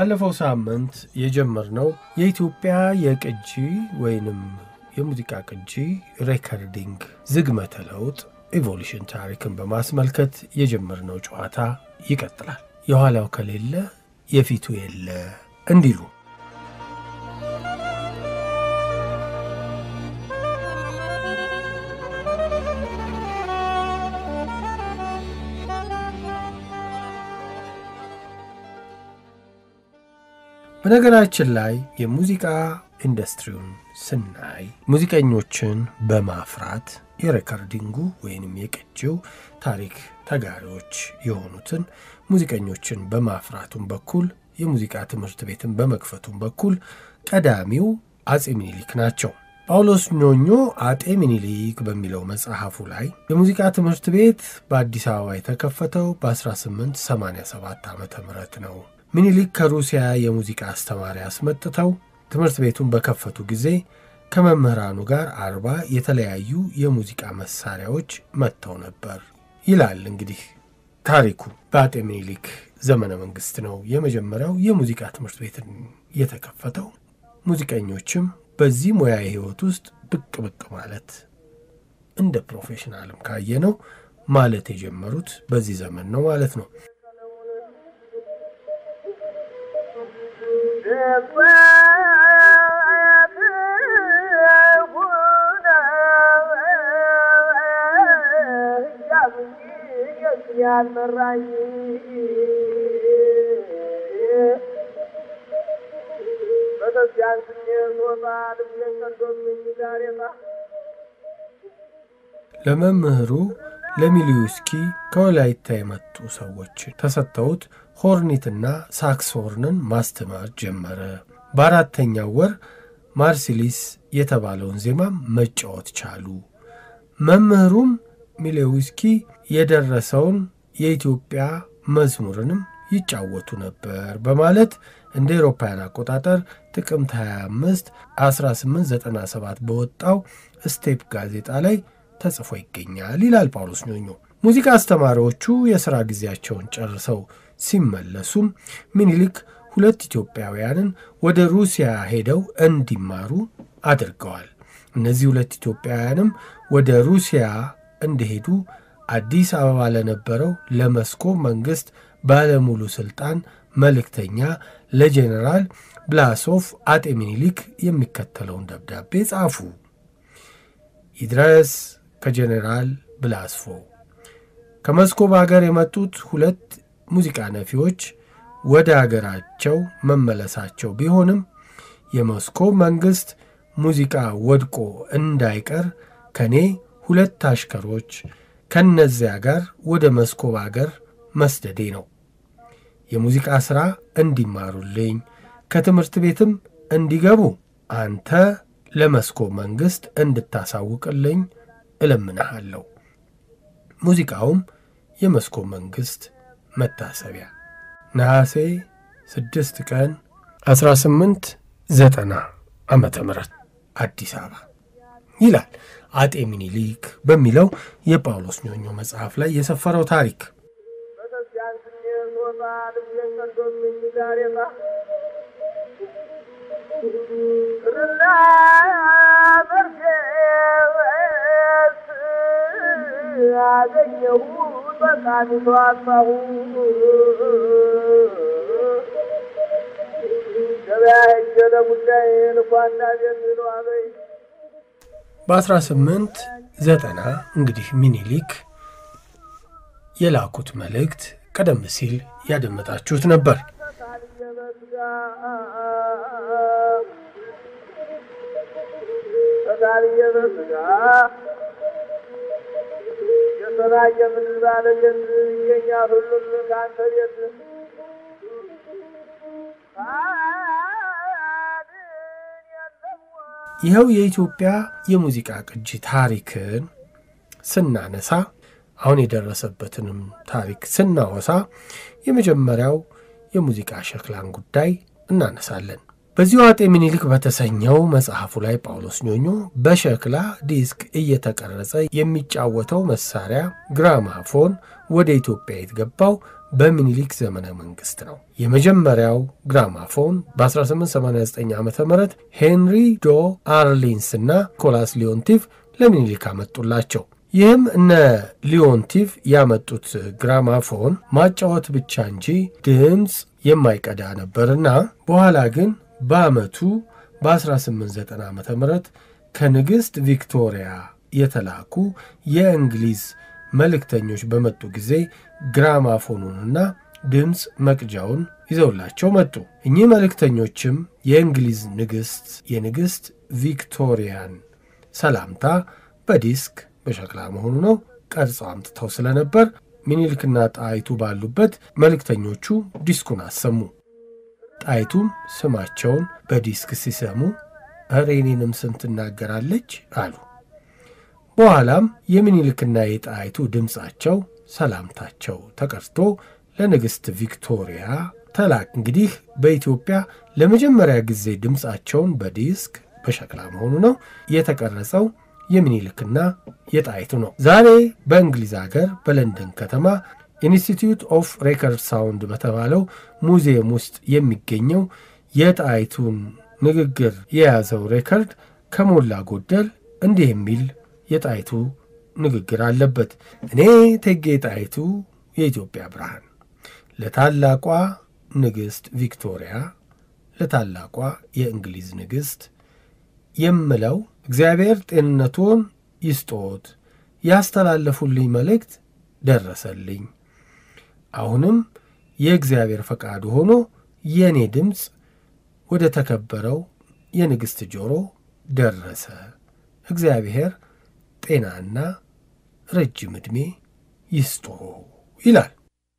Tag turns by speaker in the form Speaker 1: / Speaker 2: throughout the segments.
Speaker 1: ባለፈው ሳምንት የጀመርነው የኢትዮጵያ የቅጂ ወይንም የሙዚቃ ቅጂ ሬኮርዲንግ ዝግመተ ለውጥ ኢቮሉሽን ታሪክን በማስመልከት የጀመርነው ጨዋታ ይቀጥላል። የኋላው ከሌለ የፊቱ የለ እንዲሉ በነገራችን ላይ የሙዚቃ ኢንዱስትሪውን ስናይ ሙዚቀኞችን በማፍራት የሬኮርዲንጉ ወይንም የቅጂው ታሪክ ተጋሪዎች የሆኑትን ሙዚቀኞችን በማፍራቱም በኩል የሙዚቃ ትምህርት ቤትን በመክፈቱም በኩል ቀዳሚው አጼ ምኒልክ ናቸው። ጳውሎስ ኞኞ አጤ ምኒልክ በሚለው መጽሐፉ ላይ የሙዚቃ ትምህርት ቤት በአዲስ አበባ የተከፈተው በ1887 ዓመተ ምህረት ነው። ምኒልክ ከሩሲያ የሙዚቃ አስተማሪ አስመጥተው ትምህርት ቤቱን በከፈቱ ጊዜ ከመምህራኑ ጋር 40 የተለያዩ የሙዚቃ መሳሪያዎች መጥተው ነበር ይላል። እንግዲህ ታሪኩ በአጤ ምኒልክ ዘመነ መንግስት ነው የመጀመሪያው የሙዚቃ ትምህርት ቤት የተከፈተው። ሙዚቀኞችም በዚህ ሙያ ህይወት ውስጥ ብቅ ማለት እንደ ፕሮፌሽናልም ካየነው ማለት የጀመሩት በዚህ ዘመን ነው ማለት ነው። ለመምህሩ ለሚሊዩስኪ ከወላይታ የመጡ ሰዎች ተሰጥተውት ሆርኒትና ሳክስሆርንን ማስተማር ጀመረ። በአራተኛው ወር ማርሲሊስ የተባለውን ዜማ መጫወት ቻሉ። መምህሩም ሚሊዩስኪ የደረሰውን የኢትዮጵያ መዝሙርንም ይጫወቱ ነበር በማለት እንደ አውሮፓውያን አቆጣጠር ጥቅምት 25 1897 በወጣው ስቴፕ ጋዜጣ ላይ ተጽፎ ይገኛል ይላል ጳውሎስ ኞኞ። ሙዚቃ አስተማሪዎቹ የሥራ ጊዜያቸውን ጨርሰው ሲመለሱም ምኒልክ 2 ኢትዮጵያውያንን ወደ ሩሲያ ሄደው እንዲማሩ አድርገዋል። እነዚህ 2 ኢትዮጵያውያንም ወደ ሩሲያ እንደሄዱ አዲስ አበባ ለነበረው ለሞስኮቭ መንግስት ባለሙሉ ስልጣን መልእክተኛ ለጄኔራል ብላሶቭ አጤ ምኒልክ የሚከተለውን ደብዳቤ ጻፉ። ይድረስ ከጄኔራል ብላስፎቭ ከሞስኮቭ ሀገር የመጡት 2 ሙዚቃ ነፊዎች ወደ ሀገራቸው መመለሳቸው ቢሆንም የሞስኮቭ መንግስት ሙዚቃ ወድቆ እንዳይቀር ከኔ 2 አሽከሮች ከነዚያ ጋር ወደ ሞስኮቭ ሀገር መስደዴ ነው። የሙዚቃ ሥራ እንዲማሩልኝ ከትምህርት ቤትም እንዲገቡ አንተ ለሞስኮቭ መንግስት እንድታሳውቅልኝ እለምንሃለሁ። ሙዚቃውም የሞስኮቭ መንግስት መታሰቢያ ነሐሴ 6 ቀን 1890 ዓመተ ምህረት አዲስ አበባ ይላል አጤ ምኒልክ በሚለው የጳውሎስ ኞኞ መጽሐፍ ላይ የሰፈረው ታሪክ። በ1890 እንግዲህ ምኒልክ የላኩት መልእክት ቀደም ሲል ያደመጣችሁት ነበር። ይኸው የኢትዮጵያ የሙዚቃ ቅጂ ታሪክን ስናነሳ አሁን የደረሰበትንም ታሪክ ስናወሳ የመጀመሪያው የሙዚቃ ሸክላን ጉዳይ እናነሳለን። በዚሁ አጤ ምኒልክ በተሰኘው መጽሐፉ ላይ ጳውሎስ ኞኞ በሸክላ ዲስክ እየተቀረጸ የሚጫወተው መሳሪያ ግራማፎን ወደ ኢትዮጵያ የተገባው በሚኒሊክ ዘመነ መንግስት ነው። የመጀመሪያው ግራማፎን በ1889 ዓ.ም ሄንሪ ዶ አርሊንስ እና ኒኮላስ ሊዮንቲቭ ለሚኒሊክ አመጡላቸው። ይህም እነ ሊዮንቲቭ ያመጡት ግራማፎን ማጫወት ብቻ እንጂ ድምፅ የማይቀዳ ነበርና በኋላ ግን በአመቱ በ1890 ዓ.ም ከንግሥት ቪክቶሪያ የተላኩ የእንግሊዝ መልእክተኞች በመጡ ጊዜ ግራማፎኑንና ድምፅ መቅጃውን ይዘውላቸው መጡ። እኚህ መልእክተኞችም የእንግሊዝ የንግሥት ቪክቶሪያን ሰላምታ በዲስክ በሸክላ መሆኑ ነው ቀርጸው አምጥተው ስለነበር ሚኒሊክና ጣይቱ ባሉበት መልእክተኞቹ ዲስኩን አሰሙ። ጣይቱም ስማቸውን በዲስክ ሲሰሙ እኔንም ስም ትናገራለች አሉ። በኋላም የሚኒሊክና የጣይቱ ድምፃቸው ሰላምታቸው ተቀርቶ ለንግሥት ቪክቶሪያ ተላክ። እንግዲህ በኢትዮጵያ ለመጀመሪያ ጊዜ ድምፃቸውን በዲስክ በሸክላ መሆኑ ነው የተቀረጸው የሚኒሊክና የጣይቱ ነው። ዛሬ በእንግሊዝ ሀገር በለንደን ከተማ ኢንስቲትዩት ኦፍ ሬከርድ ሳውንድ በተባለው ሙዚየም ውስጥ የሚገኘው የጣይቱን ንግግር የያዘው ሬከርድ ከሞላ ጎደል እንዲህ የሚል የጣይቱ ንግግር አለበት። እኔ እቴጌ ጣይቱ የኢትዮጵያ ብርሃን ለታላቋ ንግሥት ቪክቶሪያ ለታላቋ የእንግሊዝ ንግሥት የምለው እግዚአብሔር ጤንነቱን ይስጦት፣ ያስተላለፉልኝ መልእክት ደረሰልኝ። አሁንም የእግዚአብሔር ፈቃዱ ሆኖ የኔ ድምፅ ወደ ተከበረው የንግሥት ጆሮ ደረሰ። እግዚአብሔር ጤናና ረጅም ዕድሜ ይስጦ ይላል።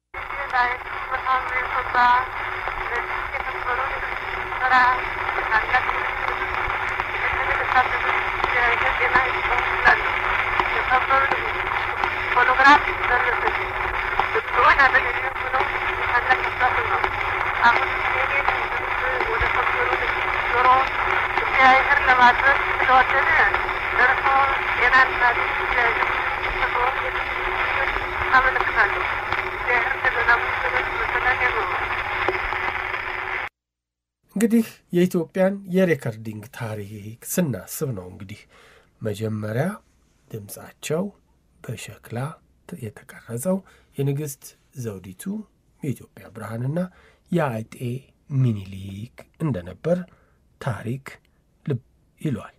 Speaker 1: እንግዲህ የኢትዮጵያን የሬከርዲንግ ታሪክ ስናስብ ነው እንግዲህ መጀመሪያ ድምፃቸው በሸክላ የተቀረጸው የንግሥት ዘውዲቱ የኢትዮጵያ ብርሃንና የአጤ ሚኒሊክ እንደነበር ታሪክ ልብ ይሏል።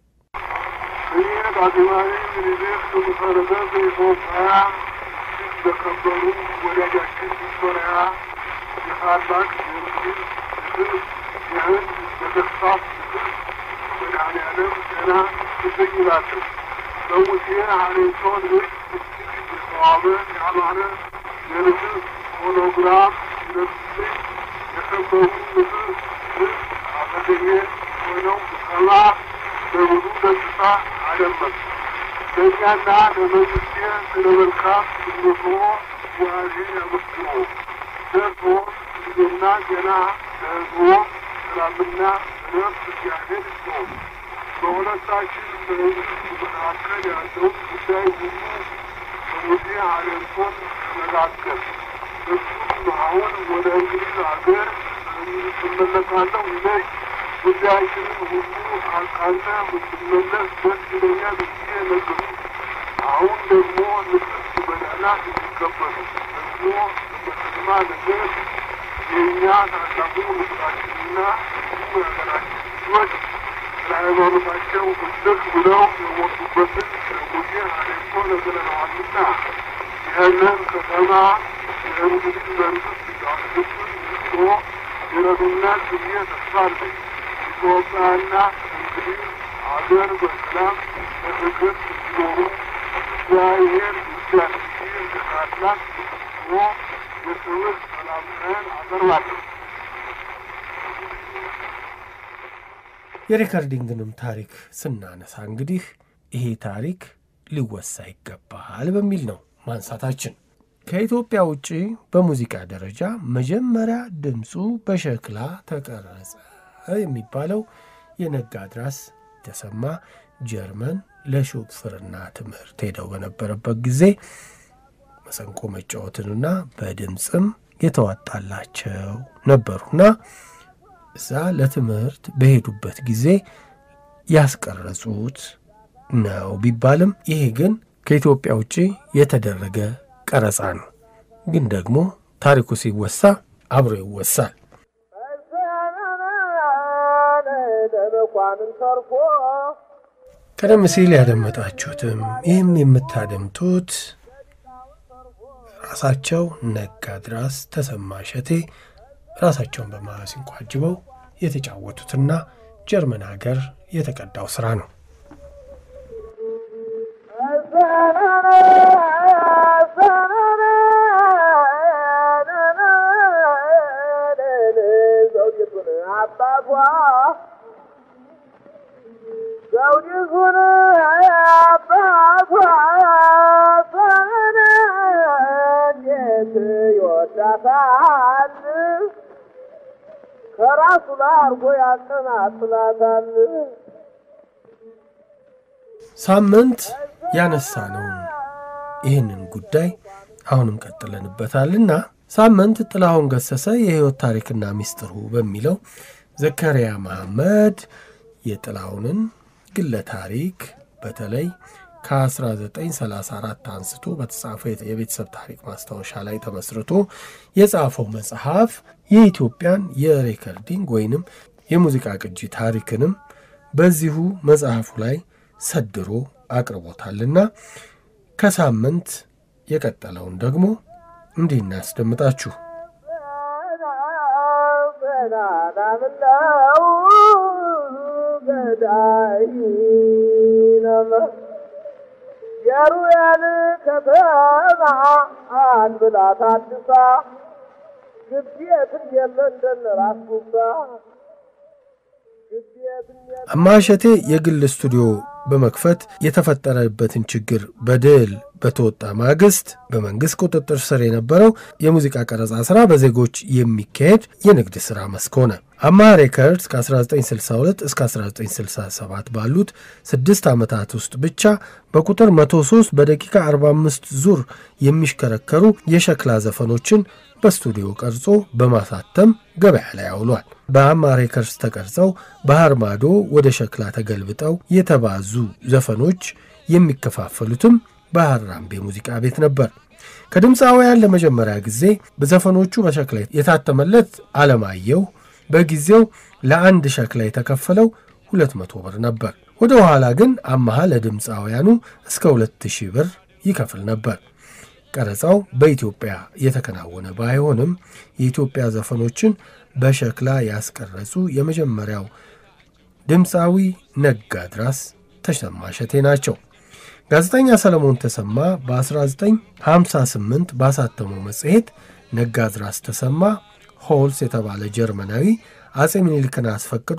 Speaker 2: ዳግማዊ ሚኒሊክ በመሰረተ በኢትዮጵያ የተከበሩ ወዳጃችን ቪክቶሪያ የታላቅ የእንግሊዝ የህንድ ነገሥታት መድኃኔዓለም ጤና ይገኝላቸው። በሙሴ ሀሬቶን ውስጥ የተዋበ ያማረ የንግሥት ሞኖግራፍ ይለብስልኝ የከበሩ ንግሥት አጠገቤ ሆነው ሰማ በብዙ ደስታ አደመጡ። ለእኛና ለመንግሥቴ ስለ መልካም ምኞቶ እግዚአብሔር ያመስግኑ። ደርሶ ጊዜና ጤና ለሕዝቦ ሰላምና እረፍት እግዚአብሔር ይስጠው። በሁለታችን መንግሥት መካከል ያለውን ጉዳይ ሁሉ በሙሴ ሀሬቶን ተነጋገር። እሱም አሁን ወደ እንግሊዝ አገር እመለሳለሁ ይለኝ ጉዳያችንን ሁሉ አንተ ብትመለስ ደስ ይለኛል ብዬ ነገርኩት። አሁን ደግሞ ንግሥት በደህና እንዲቀበሉ ደግሞ በቀድማ ነገር የእኛ ታላቁ ንጉሣችንና ሁሉ የሀገራችን ልጆች ስለ ሃይማኖታቸው እልክ ብለው የሞቱበትን ሙሴ ሀሬቶ ነግረነዋልና ይህንን ከተማ የእንግሊዝ መንግሥት ሊያስገቡን ይዞ ይረዱናል ብዬ ተስፋ አለኝ። ኢትዮጵያና እንግሊዝ አገር በሰላም በፍቅር እንዲኖሩ እግዚአብሔር ይርዳን ብዬ ከታላቅ ሆ የክብር ሰላምታዬን አቀርባለሁ።
Speaker 1: የሬከርዲንግንም ታሪክ ስናነሳ እንግዲህ ይሄ ታሪክ ሊወሳ ይገባል በሚል ነው ማንሳታችን። ከኢትዮጵያ ውጪ በሙዚቃ ደረጃ መጀመሪያ ድምፁ በሸክላ ተቀረጸ የሚባለው የነጋድራስ ተሰማ ጀርመን ለሹፍርና ትምህርት ሄደው በነበረበት ጊዜ መሰንቆ መጫወትንና በድምጽም የተዋጣላቸው ነበሩና እዛ ለትምህርት በሄዱበት ጊዜ ያስቀረጹት ነው ቢባልም ይሄ ግን ከኢትዮጵያ ውጪ የተደረገ ቀረጻ ነው። ግን ደግሞ ታሪኩ ሲወሳ አብሮ ይወሳል። ቀደም ሲል ያደመጣችሁትም ይህም የምታደምጡት ራሳቸው ነጋድራስ ተሰማ እሸቴ ራሳቸውን በማሲንቆ አጅበው የተጫወቱትና ጀርመን ሀገር የተቀዳው ስራ ነው። ሳምንት ያነሳነው ይህንን ጉዳይ አሁንም ቀጥለንበታልና ሳምንት ጥላሁን ገሰሰ የህይወት ታሪክና ሚስጥሩ በሚለው ዘከሪያ መሐመድ የጥላሁንን ግለ ታሪክ በተለይ ከ1934 አንስቶ በተጻፈው የቤተሰብ ታሪክ ማስታወሻ ላይ ተመስርቶ የጻፈው መጽሐፍ የኢትዮጵያን የሬከርዲንግ ወይንም የሙዚቃ ቅጂ ታሪክንም በዚሁ መጽሐፉ ላይ ሰድሮ አቅርቦታልና ከሳምንት የቀጠለውን ደግሞ እንዲህ እናስደምጣችሁ።
Speaker 3: የሩያል ከተማ አንብላት አድሳ ግብየትን የለንደን ራስ ጉባ
Speaker 1: አማሸቴ የግል ስቱዲዮ በመክፈት የተፈጠረበትን ችግር በድል በተወጣ ማግስት በመንግስት ቁጥጥር ስር የነበረው የሙዚቃ ቀረጻ ስራ በዜጎች የሚካሄድ የንግድ ስራ መስክ ሆነ። አማሃ ሬከርድስ ከ1962 እስከ 1967 ባሉት 6 ዓመታት ውስጥ ብቻ በቁጥር 103 በደቂቃ 45 ዙር የሚሽከረከሩ የሸክላ ዘፈኖችን በስቱዲዮ ቀርጾ በማሳተም ገበያ ላይ አውሏል። በአማሃ ሬከርድስ ተቀርጸው ባህር ማዶ ወደ ሸክላ ተገልብጠው የተባዙ ዘፈኖች የሚከፋፈሉትም በሐራምቤ ሙዚቃ ቤት ነበር። ከድምፃውያን ለመጀመሪያ ጊዜ በዘፈኖቹ በሸክላ የታተመለት አለማየሁ በጊዜው ለአንድ ሸክላ የተከፈለው 200 ብር ነበር። ወደ ኋላ ግን አማሃ ለድምፃውያኑ እስከ 2000 ብር ይከፍል ነበር። ቀረጻው በኢትዮጵያ የተከናወነ ባይሆንም የኢትዮጵያ ዘፈኖችን በሸክላ ያስቀረጹ የመጀመሪያው ድምፃዊ ነጋድራስ ተሰማ እሸቴ ናቸው። ጋዜጠኛ ሰለሞን ተሰማ በ1958 ባሳተመው መጽሔት ነጋድራስ ተሰማ ሆልስ የተባለ ጀርመናዊ አጼ ምኒልክን አስፈቅዶ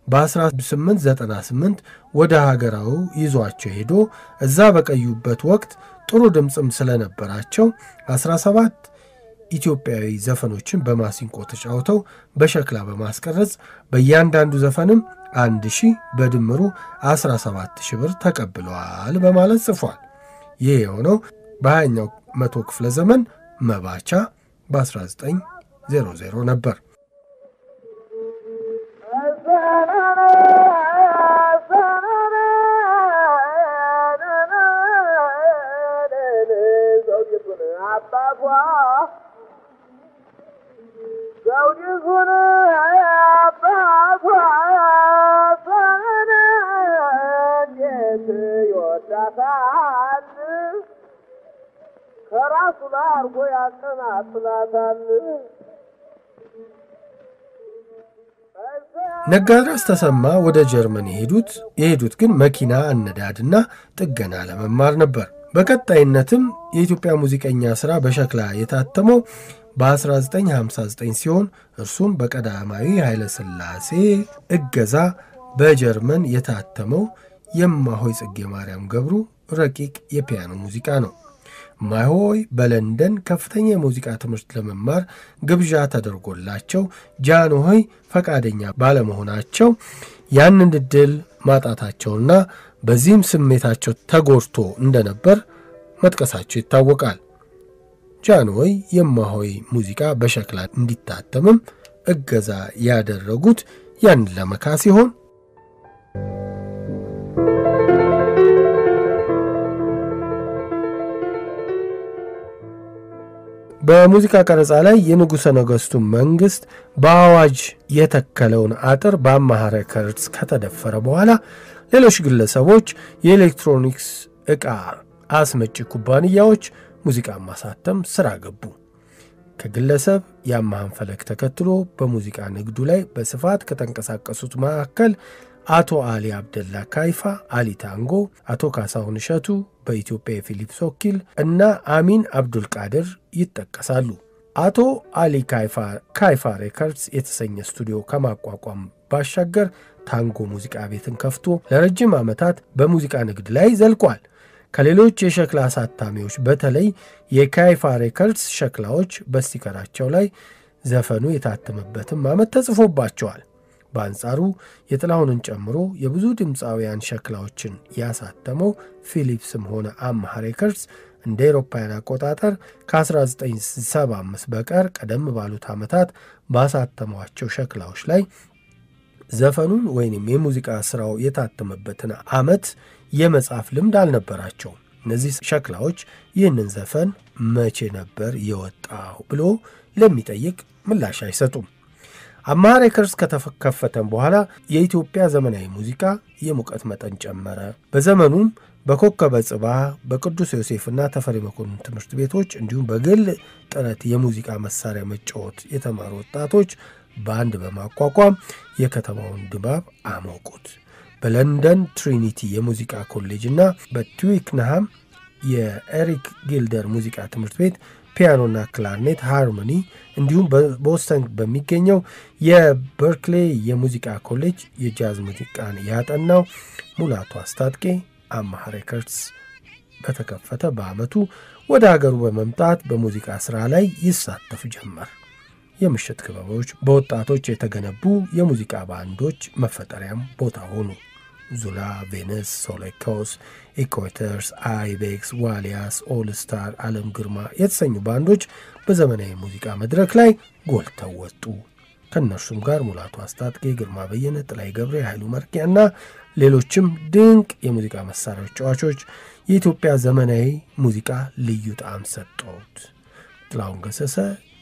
Speaker 1: በ1898 ወደ ሀገራው ይዟቸው ሄዶ እዛ በቀዩበት ወቅት ጥሩ ድምጽም ስለነበራቸው 17 ኢትዮጵያዊ ዘፈኖችን በማሲንቆ ተጫውተው በሸክላ በማስቀረጽ በእያንዳንዱ ዘፈንም 1000 በድምሩ 17000 ብር ተቀብለዋል በማለት ጽፏል። ይህ የሆነው በ20ኛው መቶ ክፍለ ዘመን መባቻ በ1900 ነበር። ነጋድራስ ተሰማ ወደ ጀርመን የሄዱት ግን መኪና አነዳድና ጥገና ለመማር ነበር። በቀጣይነትም የኢትዮጵያ ሙዚቀኛ ሥራ በሸክላ የታተመው በ1959 ሲሆን እርሱም በቀዳማዊ ኃይለ ሥላሴ እገዛ በጀርመን የታተመው የማሆይ ጽጌ ማርያም ገብሩ ረቂቅ የፒያኖ ሙዚቃ ነው። ማሆይ በለንደን ከፍተኛ የሙዚቃ ትምህርት ለመማር ግብዣ ተደርጎላቸው ጃንሆይ ፈቃደኛ ባለመሆናቸው ያንን ዕድል ማጣታቸውና በዚህም ስሜታቸው ተጎድቶ እንደነበር መጥቀሳቸው ይታወቃል። ጃንሆይ የማሆይ ሙዚቃ በሸክላ እንዲታተምም እገዛ ያደረጉት ያን ለመካስ ሲሆን በሙዚቃ ቀረጻ ላይ የንጉሠ ነገሥቱ መንግስት በአዋጅ የተከለውን አጥር በአማሃ ሬከርድስ ከተደፈረ በኋላ ሌሎች ግለሰቦች የኤሌክትሮኒክስ ዕቃ አስመጪ ኩባንያዎች ሙዚቃ ማሳተም ስራ ገቡ። ከግለሰብ የአማሃን ፈለግ ተከትሎ በሙዚቃ ንግዱ ላይ በስፋት ከተንቀሳቀሱት መካከል አቶ አሊ አብደላ ካይፋ፣ አሊ ታንጎ፣ አቶ ካሳሁን እሸቱ፣ በኢትዮጵያ የፊሊፕስ ወኪል እና አሚን አብዱል ቃድር ይጠቀሳሉ። አቶ አሊ ካይፋ ሬከርድስ የተሰኘ ስቱዲዮ ከማቋቋም ባሻገር ታንጎ ሙዚቃ ቤትን ከፍቶ ለረጅም ዓመታት በሙዚቃ ንግድ ላይ ዘልቋል። ከሌሎች የሸክላ አሳታሚዎች በተለይ የካይፋ ሬከርድስ ሸክላዎች በስቲከራቸው ላይ ዘፈኑ የታተመበትም ዓመት ተጽፎባቸዋል። በአንጻሩ የጥላሁንን ጨምሮ የብዙ ድምፃውያን ሸክላዎችን ያሳተመው ፊሊፕስም ሆነ አማሃ ሬከርድስ እንደ አውሮፓውያን አቆጣጠር ከ1975 በቀር ቀደም ባሉት ዓመታት ባሳተሟቸው ሸክላዎች ላይ ዘፈኑን ወይንም የሙዚቃ ስራው የታተመበትን ዓመት የመጻፍ ልምድ አልነበራቸውም። እነዚህ ሸክላዎች ይህንን ዘፈን መቼ ነበር የወጣው ብሎ ለሚጠይቅ ምላሽ አይሰጡም። አማሃ ሬከርድስ ከተከፈተም በኋላ የኢትዮጵያ ዘመናዊ ሙዚቃ የሙቀት መጠን ጨመረ። በዘመኑም በኮከበ ጽባህ፣ በቅዱስ ዮሴፍና ተፈሪ መኮንን ትምህርት ቤቶች እንዲሁም በግል ጥረት የሙዚቃ መሳሪያ መጫወት የተማሩ ወጣቶች ባንድ በማቋቋም የከተማውን ድባብ አሞቁት። በለንደን ትሪኒቲ የሙዚቃ ኮሌጅ እና በትዊክንሃም የኤሪክ ጊልደር ሙዚቃ ትምህርት ቤት ፒያኖና ክላርኔት፣ ሃርሞኒ እንዲሁም በቦስተን በሚገኘው የበርክሌ የሙዚቃ ኮሌጅ የጃዝ ሙዚቃን ያጠናው ሙላቱ አስታጥቄ አማሃ ሬከርድስ በተከፈተ በዓመቱ ወደ ሀገሩ በመምጣት በሙዚቃ ሥራ ላይ ይሳተፍ ጀመር። የምሽት ክበቦች፣ በወጣቶች የተገነቡ የሙዚቃ ባንዶች መፈጠሪያም ቦታ ሆኑ። ዙላ፣ ቬነስ፣ ሶሌኮስ፣ ኢኮተርስ፣ አይቤክስ፣ ዋሊያስ፣ ኦል ስታር፣ ዓለም ግርማ የተሰኙ ባንዶች በዘመናዊ ሙዚቃ መድረክ ላይ ጎልተው ወጡ። ከእነርሱም ጋር ሙላቱ አስታጥቄ፣ ግርማ በየነ፣ ጥላይ ገብሬ፣ ኃይሉ መርቂያና ሌሎችም ድንቅ የሙዚቃ መሳሪያዎች ተጫዋቾች የኢትዮጵያ ዘመናዊ ሙዚቃ ልዩ ጣዕም ሰጡት። ጥላሁን ገሰሰ፣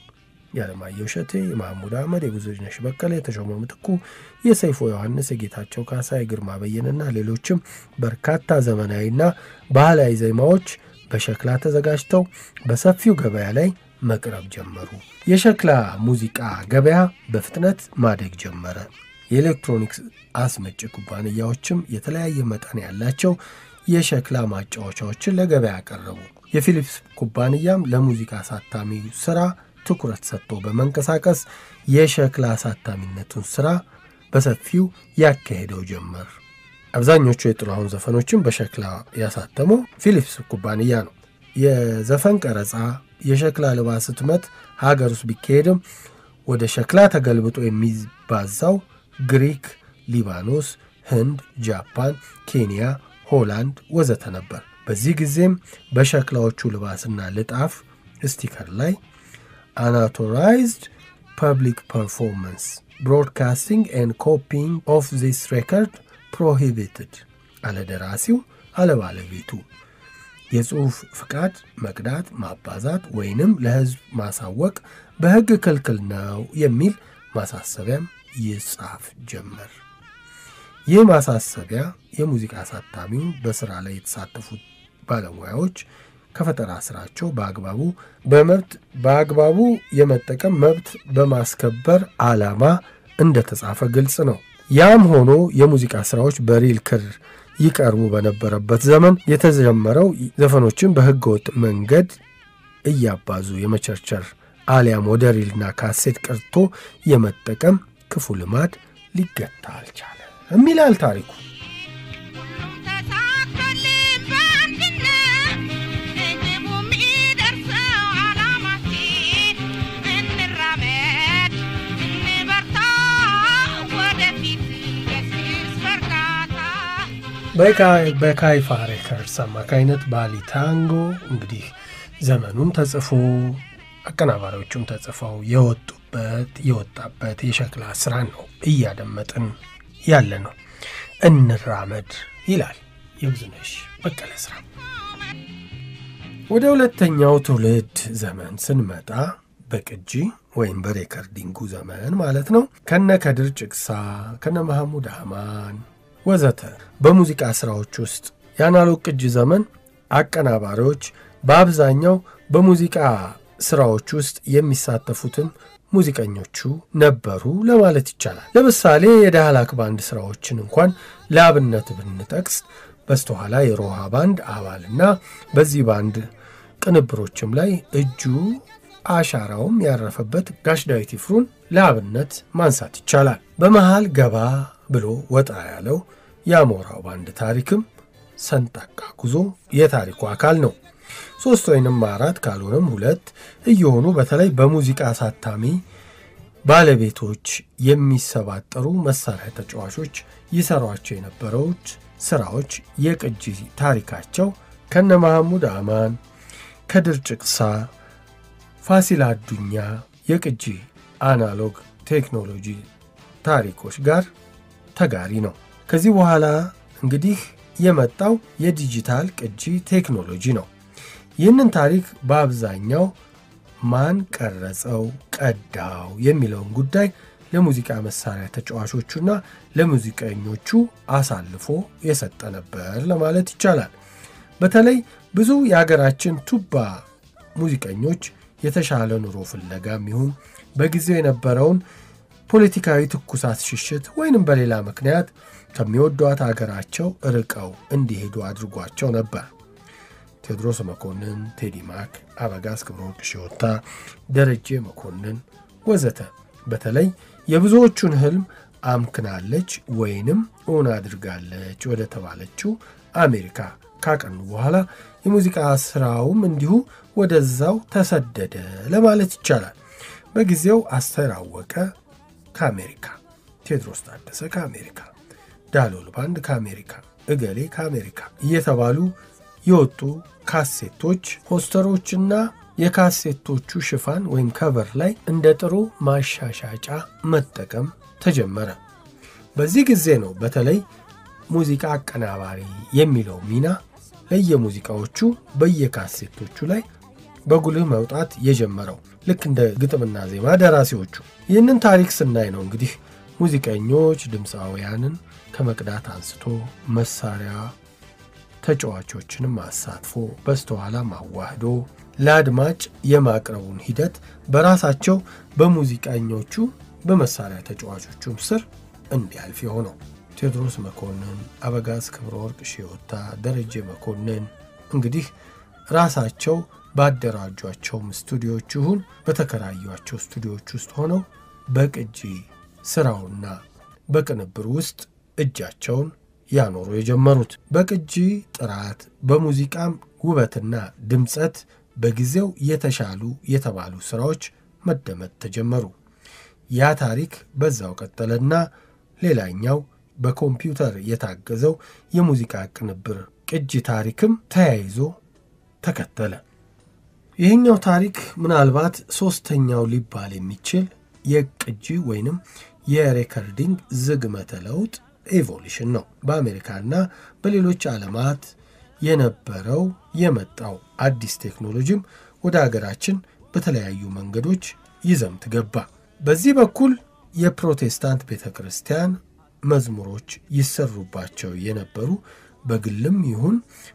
Speaker 1: የዓለማየሁ እሸቴ፣ የማህሙድ አህመድ፣ የብዙነሽ በቀለ፣ የተሾመ ምትኩ፣ የሰይፎ ዮሐንስ፣ የጌታቸው ካሳ፣ የግርማ በየነና ሌሎችም በርካታ ዘመናዊና ባህላዊ ዜማዎች በሸክላ ተዘጋጅተው በሰፊው ገበያ ላይ መቅረብ ጀመሩ። የሸክላ ሙዚቃ ገበያ በፍጥነት ማደግ ጀመረ። የኤሌክትሮኒክስ አስመጪ ኩባንያዎችም የተለያየ መጠን ያላቸው የሸክላ ማጫወቻዎችን ለገበያ አቀረቡ። የፊሊፕስ ኩባንያም ለሙዚቃ አሳታሚ ሥራ ትኩረት ሰጥቶ በመንቀሳቀስ የሸክላ አሳታሚነቱን ሥራ በሰፊው ያካሄደው ጀመር። አብዛኞቹ የጥላሁን ዘፈኖችን በሸክላ ያሳተመው ፊሊፕስ ኩባንያ ነው። የዘፈን ቀረጻ፣ የሸክላ ልባስ ህትመት ሀገር ውስጥ ቢካሄድም ወደ ሸክላ ተገልብጦ የሚባዛው ግሪክ፣ ሊባኖስ፣ ህንድ፣ ጃፓን፣ ኬንያ፣ ሆላንድ ወዘተ ነበር። በዚህ ጊዜም በሸክላዎቹ ልባስና ልጣፍ ስቲከር ላይ unauthorized public performance, broadcasting and copying of this record prohibited አለ ደራሲው አለ ባለቤቱ። የጽሑፍ ፍቃድ መቅዳት፣ ማባዛት ወይንም ለህዝብ ማሳወቅ በህግ ክልክል ነው የሚል ማሳሰቢያም ይጻፍ ጀመር። ይህ ማሳሰቢያ የሙዚቃ አሳታሚውን በስራ ላይ የተሳተፉት ባለሙያዎች ከፈጠራ ስራቸው በአግባቡ የመጠቀም መብት በማስከበር ዓላማ እንደተጻፈ ግልጽ ነው። ያም ሆኖ የሙዚቃ ስራዎች በሪል ክር ይቀርቡ በነበረበት ዘመን የተጀመረው ዘፈኖችን በህገወጥ መንገድ እያባዙ የመቸርቸር አሊያም ወደ ሪልና ካሴት ቀርቶ የመጠቀም ክፉ ልማድ ሊገታ አልቻለም ይላል ታሪኩ። በካይፋ ሬከርድስ አማካይነት ባሊ ታንጎ እንግዲህ ዘመኑም ተጽፎ አቀናባሪዎቹም ተጽፈው የወጣበት የሸክላ ስራ ነው እያደመጥን ያለ ነው። እንራመድ ይላል የብዙነሽ በቀለ ስራ። ወደ ሁለተኛው ትውልድ ዘመን ስንመጣ በቅጂ ወይም በሬከርዲንጉ ዘመን ማለት ነው ከነ ከድር ጭቅሳ ከነ መሐሙድ አማን ወዘተ በሙዚቃ ስራዎች ውስጥ የአናሎግ ቅጂ ዘመን አቀናባሪዎች በአብዛኛው በሙዚቃ ስራዎች ውስጥ የሚሳተፉትን ሙዚቀኞቹ ነበሩ ለማለት ይቻላል። ለምሳሌ የዳህላክ ባንድ ስራዎችን እንኳን ለአብነት ብንጠቅስ በስተኋላ የሮሃ ባንድ አባልና በዚህ ባንድ ቅንብሮችም ላይ እጁ አሻራውም ያረፈበት ጋሽ ዳዊት ይፍሩን ለአብነት ማንሳት ይቻላል። በመሃል ገባ ብሎ ወጣ ያለው የአሞራው ባንድ ታሪክም ሰንጣቃ ጉዞ የታሪኩ አካል ነው። 3 ወይንም 4 ካልሆነም 2 እየሆኑ በተለይ በሙዚቃ አሳታሚ ባለቤቶች የሚሰባጠሩ መሳሪያ ተጫዋቾች ይሰሯቸው የነበሩት ስራዎች የቅጂ ታሪካቸው ከነ መሐሙድ አማን ከድር ጭቅሳ ፋሲል አዱኛ የቅጂ አናሎግ ቴክኖሎጂ ታሪኮች ጋር ተጋሪ ነው። ከዚህ በኋላ እንግዲህ የመጣው የዲጂታል ቅጂ ቴክኖሎጂ ነው። ይህንን ታሪክ በአብዛኛው ማን ቀረጸው ቀዳው የሚለውን ጉዳይ ለሙዚቃ መሳሪያ ተጫዋቾቹና ለሙዚቀኞቹ አሳልፎ የሰጠ ነበር ለማለት ይቻላል። በተለይ ብዙ የሀገራችን ቱባ ሙዚቀኞች የተሻለ ኑሮ ፍለጋም ይሁን በጊዜው የነበረውን ፖለቲካዊ ትኩሳት ሽሽት ወይንም በሌላ ምክንያት ከሚወዷት ሀገራቸው ርቀው እንዲሄዱ አድርጓቸው ነበር። ቴዎድሮስ መኮንን፣ ቴዲ ማክ፣ አበጋዝ ክብረወርቅ ሽዮታ፣ ደረጀ መኮንን ወዘተ በተለይ የብዙዎቹን ህልም አምክናለች ወይንም እውን አድርጋለች ወደ ተባለችው አሜሪካ ካቀኑ በኋላ የሙዚቃ ስራውም እንዲሁ ወደዛው ተሰደደ ለማለት ይቻላል። በጊዜው አስተር አወቀ ከአሜሪካ፣ ቴዎድሮስ ታደሰ ከአሜሪካ፣ ዳሎል ባንድ ከአሜሪካ፣ እገሌ ከአሜሪካ እየተባሉ የወጡ ካሴቶች ፖስተሮችና የካሴቶቹ ሽፋን ወይም ከቨር ላይ እንደ ጥሩ ማሻሻጫ መጠቀም ተጀመረ። በዚህ ጊዜ ነው በተለይ ሙዚቃ አቀናባሪ የሚለው ሚና ለየሙዚቃዎቹ በየካሴቶቹ ላይ በጉልህ መውጣት የጀመረው ልክ እንደ ግጥምና ዜማ ደራሲዎቹ። ይህንን ታሪክ ስናይ ነው እንግዲህ ሙዚቀኞች ድምፃውያንን ከመቅዳት አንስቶ መሳሪያ ተጫዋቾችንም አሳትፎ በስተኋላ ማዋህዶ ለአድማጭ የማቅረቡን ሂደት በራሳቸው በሙዚቀኞቹ በመሳሪያ ተጫዋቾቹም ስር እንዲያልፍ የሆነው። ቴዎድሮስ መኮንን፣ አበጋዝ ክብረወርቅ ሽዮታ፣ ደረጀ መኮንን እንግዲህ ራሳቸው ባደራጇቸውም ስቱዲዮዎች ይሁን በተከራዩአቸው ስቱዲዮዎች ውስጥ ሆነው በቅጂ ስራውና በቅንብር ውስጥ እጃቸውን ያኖሩ የጀመሩት። በቅጂ ጥራት በሙዚቃም ውበትና ድምጸት በጊዜው የተሻሉ የተባሉ ስራዎች መደመጥ ተጀመሩ። ያ ታሪክ በዛው ቀጠለና ሌላኛው በኮምፒውተር የታገዘው የሙዚቃ ቅንብር ቅጂ ታሪክም ተያይዞ ተከተለ። ይህኛው ታሪክ ምናልባት ሶስተኛው ሊባል የሚችል የቅጂ ወይንም የሬከርዲንግ ዝግመተ ለውጥ ኤቮሉሽን ነው። በአሜሪካና በሌሎች ዓለማት የነበረው የመጣው አዲስ ቴክኖሎጂም ወደ ሀገራችን በተለያዩ መንገዶች ይዘምት ገባ። በዚህ በኩል የፕሮቴስታንት ቤተክርስቲያን መዝሙሮች ይሰሩባቸው የነበሩ በግልም ይሁን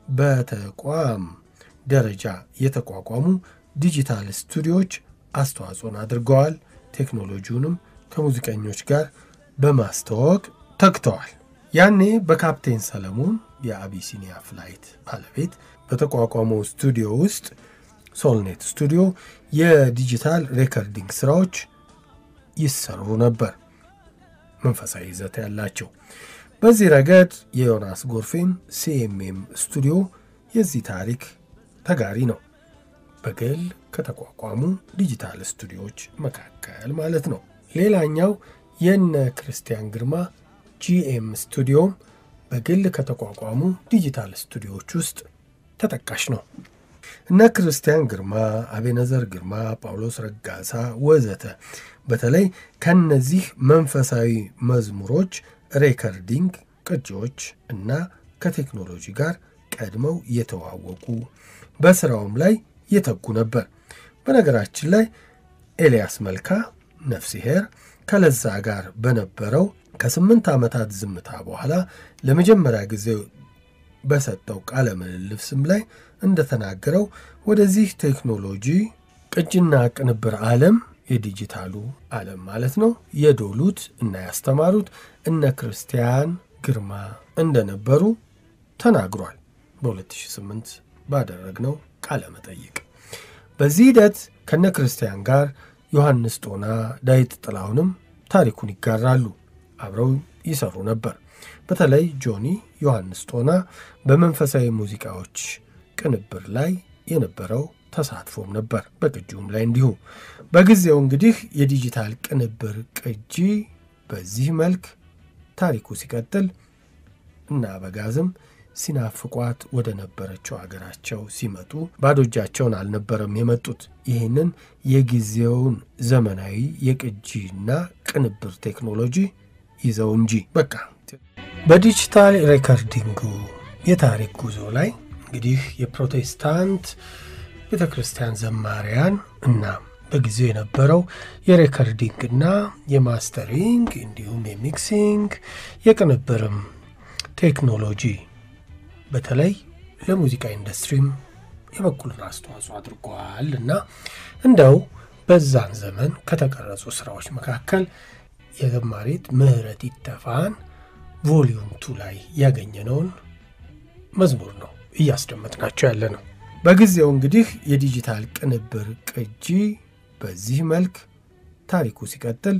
Speaker 1: በተቋም ደረጃ የተቋቋሙ ዲጂታል ስቱዲዮዎች አስተዋጽኦን አድርገዋል። ቴክኖሎጂውንም ከሙዚቀኞች ጋር በማስተዋወቅ ተግተዋል። ያኔ በካፕቴን ሰለሞን የአቢሲኒያ ፍላይት ባለቤት በተቋቋመው ስቱዲዮ ውስጥ ሶልኔት ስቱዲዮ የዲጂታል ሬከርዲንግ ስራዎች ይሰሩ ነበር፣ መንፈሳዊ ይዘት ያላቸው። በዚህ ረገድ የዮናስ ጎርፌም ሲኤምኤም ስቱዲዮ የዚህ ታሪክ ተጋሪ ነው። በግል ከተቋቋሙ ዲጂታል ስቱዲዮዎች መካከል ማለት ነው። ሌላኛው የነ ክርስቲያን ግርማ ጂኤም ስቱዲዮም በግል ከተቋቋሙ ዲጂታል ስቱዲዮዎች ውስጥ ተጠቃሽ ነው። እነ ክርስቲያን ግርማ፣ አቤነዘር ግርማ፣ ጳውሎስ ረጋሳ ወዘተ በተለይ ከነዚህ መንፈሳዊ መዝሙሮች ሬከርዲንግ ቅጂዎች እና ከቴክኖሎጂ ጋር ቀድመው የተዋወቁ በስራውም ላይ የተጉ ነበር። በነገራችን ላይ ኤልያስ መልካ ነፍሲሄር ከለዛ ጋር በነበረው ከ8 ዓመታት ዝምታ በኋላ ለመጀመሪያ ጊዜ በሰጠው ቃለ ምልልስም ላይ እንደተናገረው ወደዚህ ቴክኖሎጂ ቅጂና ቅንብር ዓለም የዲጂታሉ ዓለም ማለት ነው የዶሉት እና ያስተማሩት እነ ክርስቲያን ግርማ እንደነበሩ ተናግሯል። በ2008 ባደረግነው ቃለ መጠይቅ በዚህ ሂደት ከነ ክርስቲያን ጋር ዮሐንስ ጦና፣ ዳዊት ጥላሁንም ታሪኩን ይጋራሉ። አብረው ይሰሩ ነበር። በተለይ ጆኒ ዮሐንስ ጦና በመንፈሳዊ ሙዚቃዎች ቅንብር ላይ የነበረው ተሳትፎም ነበር። በቅጂውም ላይ እንዲሁ። በጊዜው እንግዲህ የዲጂታል ቅንብር ቅጂ በዚህ መልክ ታሪኩ ሲቀጥል እና በጋዝም ሲናፍቋት ወደ ነበረችው አገራቸው ሲመጡ ባዶ እጃቸውን አልነበረም የመጡት። ይህንን የጊዜውን ዘመናዊ የቅጂና ቅንብር ቴክኖሎጂ ይዘው እንጂ። በቃ በዲጂታል ሬከርዲንጉ የታሪክ ጉዞ ላይ እንግዲህ የፕሮቴስታንት ቤተ ክርስቲያን ዘማሪያን እና በጊዜው የነበረው የሬከርዲንግና የማስተሪንግ እንዲሁም የሚክሲንግ የቅንብርም ቴክኖሎጂ በተለይ ለሙዚቃ ኢንዱስትሪም የበኩሉን አስተዋጽኦ አድርጓል እና እንደው በዛን ዘመን ከተቀረጹ ስራዎች መካከል የዘማሪት ምህረት ይተፋን ቮሊዩም 2 ላይ ያገኘነውን መዝሙር ነው እያስደመጥናቸው ያለ ነው። በጊዜው እንግዲህ የዲጂታል ቅንብር ቅጂ በዚህ መልክ ታሪኩ ሲቀጥል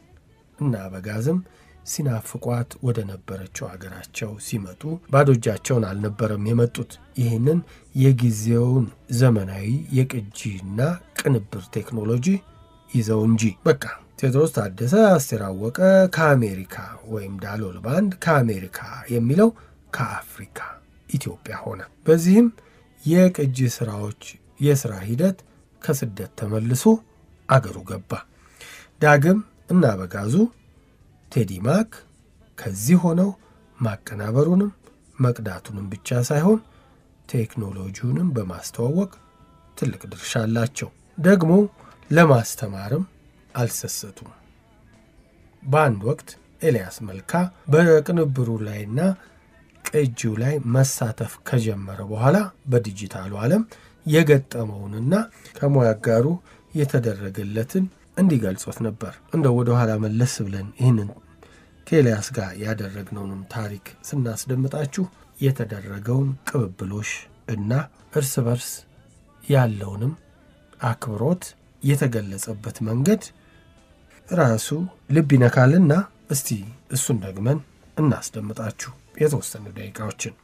Speaker 1: እና በጋዝም ሲናፍቋት ወደ ነበረችው አገራቸው ሲመጡ ባዶ እጃቸውን አልነበረም የመጡት። ይህንን የጊዜውን ዘመናዊ የቅጂና ቅንብር ቴክኖሎጂ ይዘው እንጂ። በቃ ቴዎድሮስ ታደሰ፣ አስቴር አወቀ ከአሜሪካ ወይም ዳሎል ባንድ ከአሜሪካ የሚለው ከአፍሪካ ኢትዮጵያ ሆነ። በዚህም የቅጂ ስራዎች የስራ ሂደት ከስደት ተመልሶ አገሩ ገባ። ዳግም እና በጋዙ ቴዲ ማክ ከዚህ ሆነው ማቀናበሩንም መቅዳቱንም ብቻ ሳይሆን ቴክኖሎጂውንም በማስተዋወቅ ትልቅ ድርሻ አላቸው። ደግሞ ለማስተማርም አልሰሰቱም። በአንድ ወቅት ኤልያስ መልካ በቅንብሩ ላይና ቅጂው ላይ መሳተፍ ከጀመረ በኋላ በዲጂታሉ ዓለም የገጠመውንና ከሙያ ጋሩ የተደረገለትን እንዲገልጾት ነበር። እንደው ወደ ኋላ መለስ ብለን ይህንን ከኤልያስ ጋር ያደረግነውንም ታሪክ ስናስደምጣችሁ የተደረገውን ቅብብሎሽ እና እርስ በርስ ያለውንም አክብሮት የተገለጸበት መንገድ ራሱ ልብ ይነካልና እስቲ እሱን ደግመን እናስደምጣችሁ የተወሰኑ ደቂቃዎችን።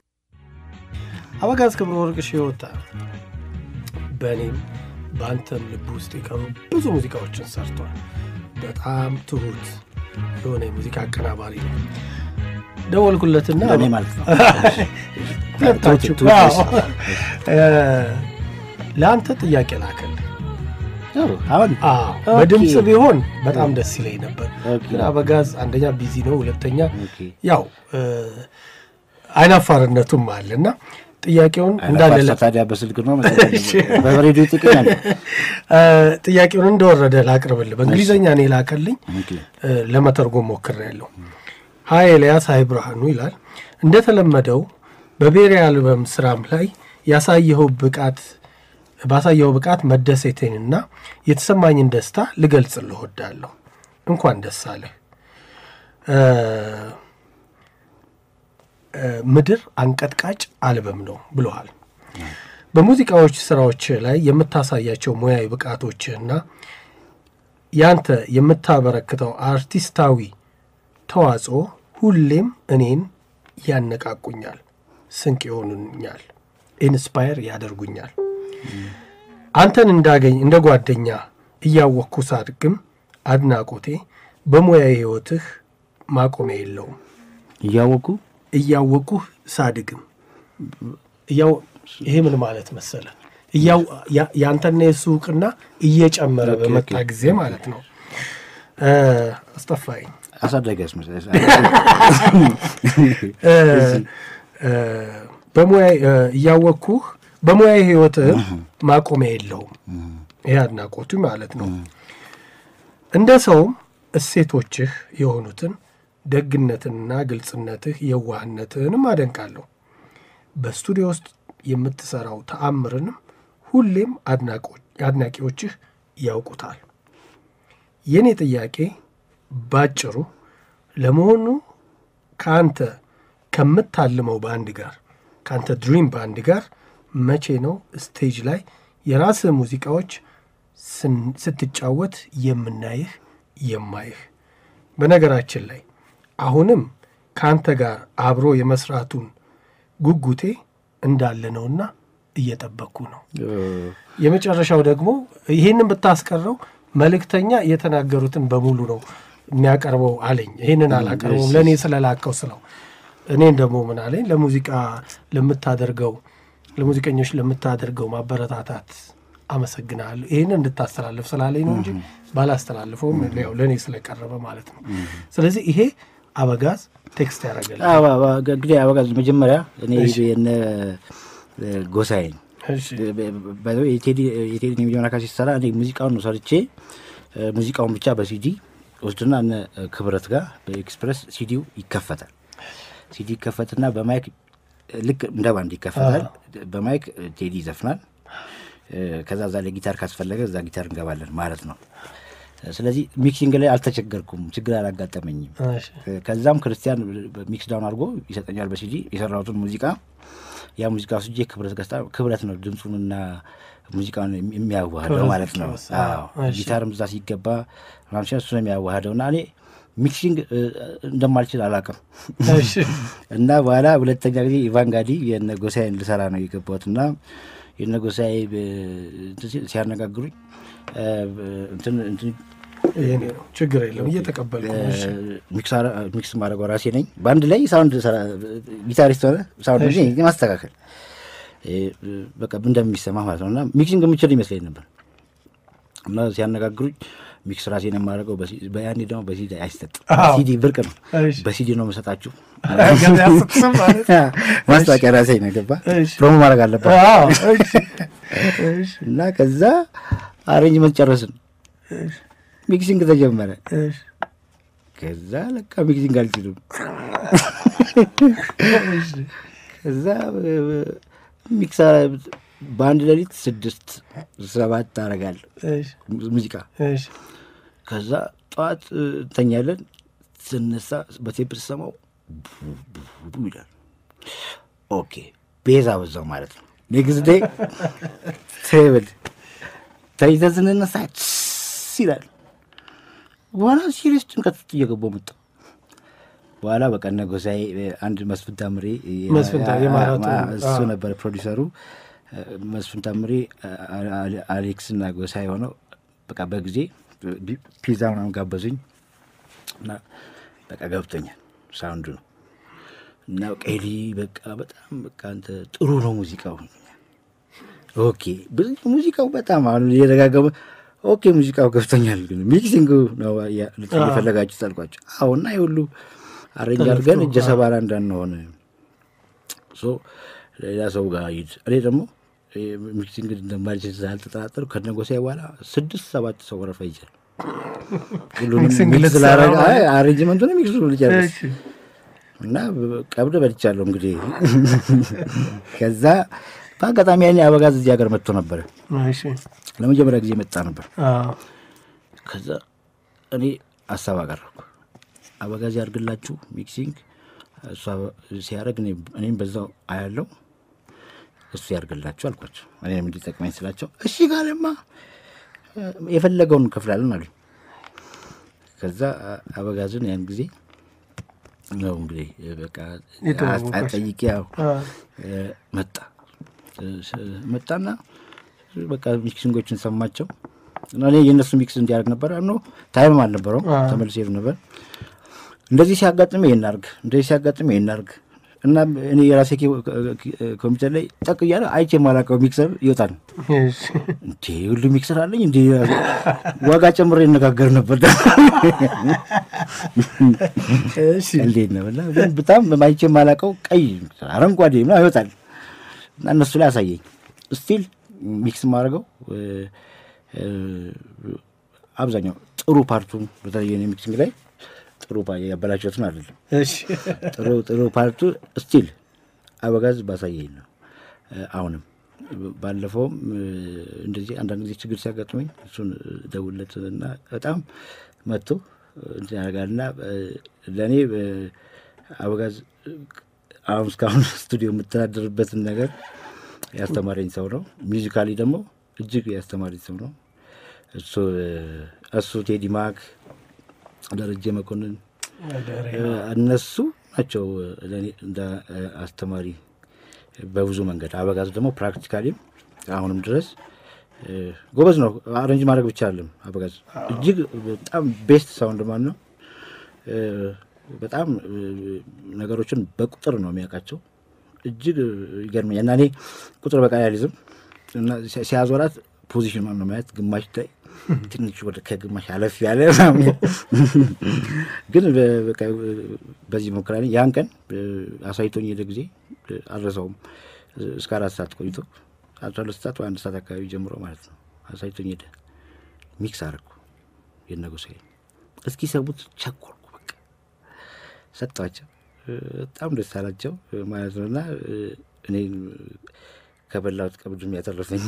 Speaker 1: አበጋዝ ክብረ ወርቅሽ ይወጣ በእኔም በአንተም ልብ ውስጥ የቀሩ ብዙ ሙዚቃዎችን ሰርቷል። በጣም ትሁት የሆነ የሙዚቃ አቀናባሪ ነው። ደወልኩለትና
Speaker 4: እኔ ማለት ነው
Speaker 1: ሁለታችሁ ለአንተ ጥያቄ ላከልኝ።
Speaker 4: አሁን
Speaker 1: በድምጽ ቢሆን በጣም ደስ ይለኝ ነበር። ግን አበጋዝ አንደኛ ቢዚ ነው፣ ሁለተኛ ያው አይናፋርነቱም አለና ጥያቄውን እንዳለ
Speaker 4: ታዲያ በስልክ ነው በሬዲዮ ጥቅም
Speaker 1: ጥያቄውን እንደወረደ ላቅርብልህ። በእንግሊዘኛ ነው ላከልኝ፣ ለመተርጎም ሞክሬያለሁ። ሃይ ኤልያስ፣ ሃይ ብርሃኑ ይላል። እንደተለመደው በቤሪ አልበም ስራም ላይ ባሳየው ብቃት መደሰቴንና የተሰማኝን ደስታ ልገልጽልህ እወዳለሁ። እንኳን ደስ አለህ። ምድር አንቀጥቃጭ አልበም ነው ብለዋል። በሙዚቃዎች ስራዎች ላይ የምታሳያቸው ሙያዊ ብቃቶችና ያንተ የምታበረክተው አርቲስታዊ ተዋጽኦ ሁሌም እኔን ያነቃቁኛል፣ ስንቅ ይሆኑኛል፣ ኢንስፓየር ያደርጉኛል። አንተን እንዳገኝ እንደ ጓደኛ እያወቅኩ ሳድግም አድናቆቴ በሙያዊ ህይወትህ ማቆሚያ የለውም።
Speaker 4: እያወቁ
Speaker 1: ሳድግም ይሄ ምን ማለት መሰለ ያንተና የሱ ዕውቅና እየጨመረ በመጣ ጊዜ ማለት ነው። አስጠፋኝ
Speaker 4: አሳደገስ መሰለኝ
Speaker 1: በሙያ እያወቅኩህ በሙያ ህይወት ማቆሚያ የለውም። ይሄ አድናቆቱ ማለት ነው። እንደ ሰውም እሴቶችህ የሆኑትን ደግነትንና ግልጽነትህ የዋህነትህንም አደንቃለሁ። በስቱዲዮ ውስጥ የምትሰራው ተአምርንም ሁሌም አድናቂዎችህ ያውቁታል። የኔ ጥያቄ ባጭሩ ለመሆኑ ካንተ ከምታልመው ባንድ ጋር ካንተ ድሪም ባንድ ጋር መቼ ነው ስቴጅ ላይ የራስህ ሙዚቃዎች ስትጫወት የምናይህ የማይህ? በነገራችን ላይ አሁንም ካንተ ጋር አብሮ የመስራቱን ጉጉቴ እንዳለ ነውና እየጠበቅኩ ነው። የመጨረሻው ደግሞ ይሄንን ብታስቀረው መልእክተኛ የተናገሩትን በሙሉ ነው የሚያቀርበው አለኝ። ይሄንን አላቀርበውም ለኔ ስለላከው ስለው እኔን ደግሞ ምን አለኝ ለሙዚቃ ለሙዚቀኞች ለምታደርገው ማበረታታት አመሰግናለሁ ይሄንን እንድታስተላልፍ ስላለኝ ነው እንጂ ባላስተላልፈውም ያው ለኔ ስለቀረበ ማለት ነው። ስለዚህ ይሄ አበጋዝ ቴክስት ያደርጋል።
Speaker 4: እንግዲህ አበጋዝ መጀመሪያ እኔ የነ ጎሳዬን ባይዘው የቴዲ የሚሊዮን አካሲ ሰራ እኔ ሙዚቃውን ነው ሰርቼ ሙዚቃውን ብቻ በሲዲ ወስድና እነ ክብረት ጋር በኤክስፕረስ ሲዲው ይከፈታል። ሲዲ ይከፈትና በማይክ ልክ እንደ ባንድ ይከፈታል። በማይክ ቴዲ ይዘፍናል። ከዛ ዛለ ጊታር ካስፈለገ እዛ ጊታር እንገባለን ማለት ነው። ስለዚህ ሚክሲንግ ላይ አልተቸገርኩም፣ ችግር አላጋጠመኝም። ከዛም ክርስቲያን ሚክስ ዳውን አድርጎ ይሰጠኛል በሲዲ የሰራሁትን ሙዚቃ። ያ ሙዚቃ ስጄ ክብረት ነው ድምጹንና ሙዚቃውን የሚያዋህደው ማለት ነው። ጊታርም እዛ ሲገባ ማምሻ እሱ ነው የሚያዋህደውና እኔ ሚክሲንግ እንደማልችል አላውቅም። እና በኋላ ሁለተኛ ጊዜ ኢቫንጋዲ የነጎሳይን ልሰራ ነው የገባሁትና የነጎሳይ ሲያነጋግሩኝ እንትን
Speaker 1: ችግር የለም እየተቀበልኩ
Speaker 4: ሚክስ ማድረግ ራሴ ነኝ። በአንድ ላይ ሳውንድ ጊታሪስት ሆነ ሳውንድ ማስተካከል በቃ እንደሚሰማ ማለት ነው። እና ሚክሲንግ የምችል ይመስለኝ ነበር። እና ሲያነጋግሩኝ ሚክስ ራሴን የማደርገው በያኔ ደግሞ በሲዲ አይሰጥም። ሲዲ ብርቅ ነው። በሲዲ ነው የምሰጣችሁ። ማስታወቂያ ራሴ ነው ገባ ፕሮሞ ማድረግ አለባት። እና ከዛ አሬንጅመንት ጨረስን። ሚክሲንግ ተጀመረ። ከዛ ለካ ሚክሲንግ አልችልም። ከዛ ሚክስ በአንድ ሌሊት 6-7 አደርጋለሁ ሙዚቃ። ከዛ ጠዋት እንተኛለን። ስነሳ በቴፕ ስሰማው ይላል። ኦኬ ቤዛ በዛው ማለት ነው። ኔክስት ዴይ ትሬብል ተይዘን ስንነሳ ይላል። በኋላ ሲሪየስ ጭንቀት እየገባሁ መጣ። በኋላ በቃ ነጎሳይ አንድ መስፍን ታምሬ እሱ ነበር ፕሮዲሰሩ። መስፍን ታምሬ አሌክስ እና ጎሳይ ሆነው በቃ በጊዜ ፒዛ ምናምን ጋበዙኝ እና በቃ ገብቶኛል ሳውንዱ ነው። እና ቀይሊ በቃ በጣም በቃ አንተ ጥሩ ነው ሙዚቃው። ኦኬ ሙዚቃው በጣም አሁን እየደጋገመ ኦኬ ሙዚቃው ገብቶኛል፣ ግን ሚክሲንግ ነው ልትፈልጋችሁ ታልቋችሁ አሁንና ይሁሉ አሬንጅ አድርገን እጀ ሰባራ እንዳንሆን ሌላ ሰው ጋር ሂድ። እኔ ደግሞ ሚክሲንግ እንደማልችል ሳልተጠራጠሩ ከነጎሳይ በኋላ 6-7 ሰው ወረፋ ይችላል። ሁሉንም ሚክስ ላረጋ አሬንጅመንቱን ሚክሱ ልጨርስ እና ቀብድ በልቻለሁ እንግዲህ። ከዛ በአጋጣሚ ያኔ አበጋዝ እዚህ ሀገር መጥቶ ነበር። ለመጀመሪያ ጊዜ መጣ ነበር። ከዛ እኔ ሀሳብ አቀረብኩ። አበጋዝ ያርግላችሁ ሚክሲንግ እሱ ሲያደርግ እኔም በዛው አያለው እሱ ያርግላችሁ አልኳቸው። እኔም እንዲጠቅመኝ ስላቸው እሺ ጋለማ የፈለገውን እንከፍላለን አሉኝ። ከዛ አበጋዝን ያን ጊዜ ነው እንግዲህ በቃ አጠይቄ ያው መጣና በቃ ሚክሲንጎችን ሰማቸው። እኔ የነሱ ሚክስ እንዲያርግ ነበር ነው ታይም አልነበረው ተመልሼ ነበር። እንደዚህ ሲያጋጥም ይሄን አርግ እንደዚህ ሲያጋጥም ይሄን አርግ እና እኔ የራሴ ኮምፒውተር ላይ ጠቅ እያለ አይቼ የማላውቀው ሚክሰር ይወጣል። እንዴ ሁሉ ሚክሰር አለኝ እንዴ ዋጋ ጨምሬ እነጋገር ነበር። እሺ እንዴት ነው በጣም አይቼ የማላውቀው ቀይ አረንጓዴ ምናምን ይወጣል እና እነሱ ላይ አሳየኝ። ስቲል ሚክስ ማድረገው አብዛኛው ጥሩ ፓርቱን በተለየ ሚክሲንግ ላይ ጥሩ ያበላሸቱን አይደለም። እሺ ጥሩ ፓርቱ ስቲል አበጋዝ ባሳየኝ ነው። አሁንም ባለፈው እንደዚህ አንዳንድ ጊዜ ችግር ሲያጋጥመኝ እሱን ደውለትና በጣም መጥቶ እንትን ያደርጋልና ለኔ አበጋዝ አሁን እስካሁን ስቱዲዮ የምተዳደርበትን ነገር ያስተማረኝ ሰው ነው። ሚውዚካሊ ደግሞ እጅግ ያስተማረኝ ሰው ነው። እሱ ቴዲ ማክ ደረጀ መኮንን እነሱ ናቸው ለኔ እንደ አስተማሪ በብዙ መንገድ። አበጋዝ ደግሞ ፕራክቲካሊ አሁንም ድረስ ጎበዝ ነው። አሬንጅ ማድረግ ብቻ አይደለም አበጋዝ እጅግ በጣም ቤስት ሳውንድ ማን ነው። በጣም ነገሮችን በቁጥር ነው የሚያውቃቸው። እጅግ ይገርመኛል። እና እኔ ቁጥር በቃ ያልይዝም እና ሲያዞራት ፖዚሽን ማን ነው ማለት ግማሽ ላይ ትንሽ ወደ ከግማሽ አለፍ ያለ ግን በቃ በዚህ ሞክራለኝ። ያን ቀን አሳይቶኝ የደ ጊዜ አልረሳውም። እስከ 4 ሰዓት ቆይቶ 12 ሰዓት ወይ 1 ሰዓት አካባቢ ጀምሮ ማለት ነው አሳይቶኝ ሄደ። ሚክስ አደረኩ የነጎሳዬ እስኪ ሰቡት ቸኮልኩ። በቃ ሰጣቸው በጣም ደስ አላቸው ማለት ነውና እኔ ከበላሁት ቀብድም ያተረፈኝ።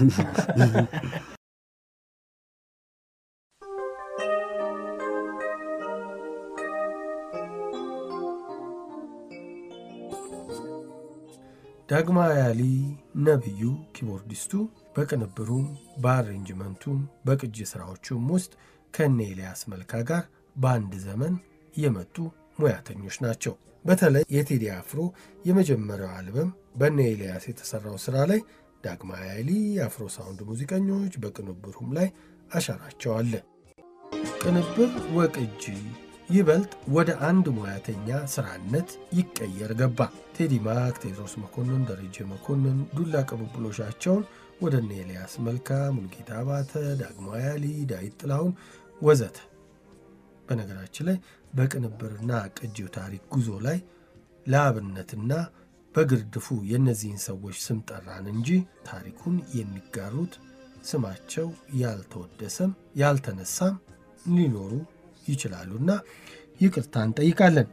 Speaker 1: ዳግማዊ አሊ ነብዩ ኪቦርዲስቱ በቅንብሩም በአሬንጅመንቱም በቅጂ ስራዎቹም ውስጥ ከነ ኤልያስ መልካ ጋር በአንድ ዘመን የመጡ ሙያተኞች ናቸው። በተለይ የቴዲ አፍሮ የመጀመሪያው አልበም በነ ኤልያስ የተሰራው ስራ ላይ ዳግማዊ አሊ የአፍሮ ሳውንድ ሙዚቀኞች በቅንብሩም ላይ አሻራቸው አለ። ቅንብር ወቅጂ ይበልጥ ወደ አንድ ሙያተኛ ስራነት ይቀየር ገባ። ቴዲ ማክ፣ ቴዎድሮስ መኮንን፣ ደረጀ መኮንን ዱላ ቅብብሎሻቸውን ወደ እነ ኤልያስ መልካ፣ ሙሉጌታ አባተ፣ ዳግማዊ አሊ፣ ዳዊት ጥላሁን ወዘተ። በነገራችን ላይ በቅንብርና ቅጂው ታሪክ ጉዞ ላይ ለአብነትና በግርድፉ የእነዚህን ሰዎች ስም ጠራን እንጂ ታሪኩን የሚጋሩት ስማቸው ያልተወደሰም ያልተነሳም ሊኖሩ ይችላሉና ይቅርታ እንጠይቃለን።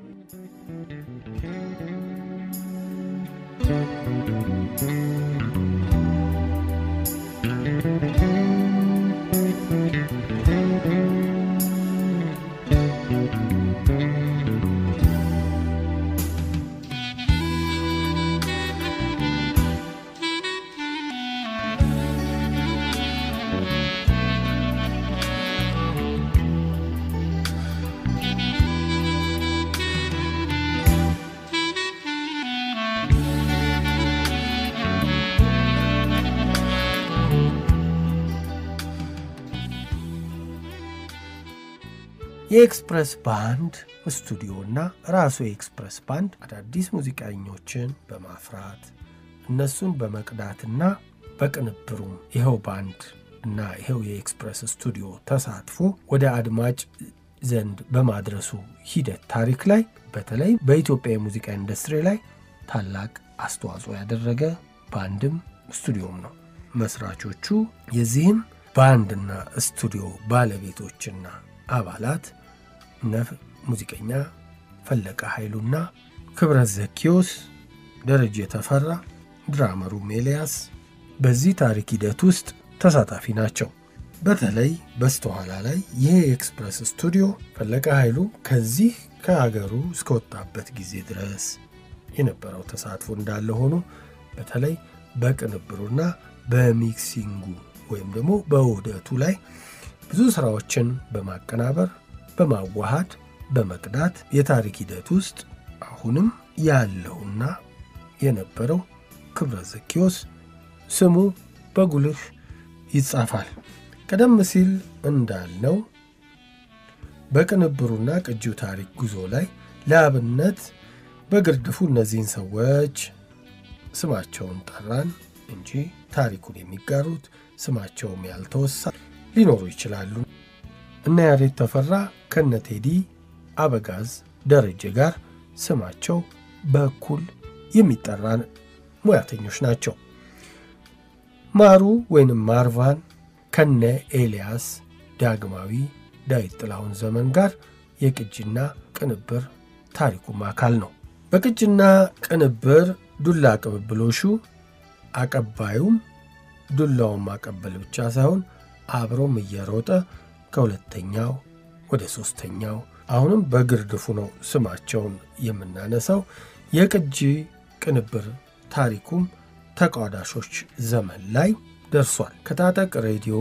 Speaker 1: የኤክስፕረስ ባንድ ስቱዲዮና ራሱ የኤክስፕረስ ባንድ አዳዲስ ሙዚቀኞችን በማፍራት እነሱን በመቅዳትና በቅንብሩም ይኸው ባንድ እና ይኸው የኤክስፕረስ ስቱዲዮ ተሳትፎ ወደ አድማጭ ዘንድ በማድረሱ ሂደት ታሪክ ላይ በተለይ በኢትዮጵያ የሙዚቃ ኢንዱስትሪ ላይ ታላቅ አስተዋጽኦ ያደረገ ባንድም ስቱዲዮም ነው። መስራቾቹ የዚህም ባንድና ስቱዲዮ ባለቤቶችና አባላት ሙዚቀኛ ፈለቀ ኃይሉና ክብረት ዘኪዮስ፣ ደረጀ ተፈራ፣ ድራመሩ ኤልያስ በዚህ ታሪክ ሂደት ውስጥ ተሳታፊ ናቸው። በተለይ በስተኋላ ላይ ይሄ ኤክስፕረስ ስቱዲዮ ፈለቀ ኃይሉ ከዚህ ከሀገሩ እስከወጣበት ጊዜ ድረስ የነበረው ተሳትፎ እንዳለ ሆኖ በተለይ በቅንብሩና በሚክሲንጉ ወይም ደግሞ በውህደቱ ላይ ብዙ ስራዎችን በማቀናበር በማዋሃድ በመቅዳት የታሪክ ሂደት ውስጥ አሁንም ያለውና የነበረው ክብረት ዘኪዮስ ስሙ በጉልህ ይጻፋል። ቀደም ሲል እንዳልነው በቅንብሩና ቅጂው ታሪክ ጉዞ ላይ ለአብነት በግርድፉ እነዚህን ሰዎች ስማቸውን ጠራን እንጂ ታሪኩን የሚጋሩት ስማቸውም ያልተወሳ ሊኖሩ ይችላሉ። እነ ያሬድ ተፈራ ከነ ቴዲ አበጋዝ ደረጀ ጋር ስማቸው በኩል የሚጠራ ሙያተኞች ናቸው። ማሩ ወይንም ማርቫን ከነ ኤልያስ ዳግማዊ ዳዊት ጥላሁን ዘመን ጋር የቅጂና ቅንብር ታሪኩም አካል ነው። በቅጂና ቅንብር ዱላ ቅብብሎሹ አቀባዩም ዱላውን ማቀበል ብቻ ሳይሆን አብሮም እየሮጠ ከሁለተኛው ወደ ሶስተኛው አሁንም በግርድፉ ነው ስማቸውን የምናነሳው የቅጂ ቅንብር ታሪኩም ተቋዳሾች ዘመን ላይ ደርሷል። ከታጠቅ ሬዲዮ